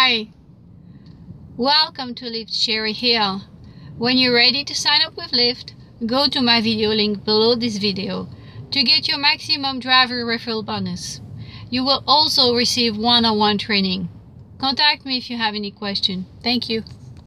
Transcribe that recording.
Hi, welcome to LegalRideshare here. When you're ready to sign up with Lyft, go to my video link below this video to get your maximum driver referral bonus. You will also receive one-on-one training. Contact me if you have any question. Thank you.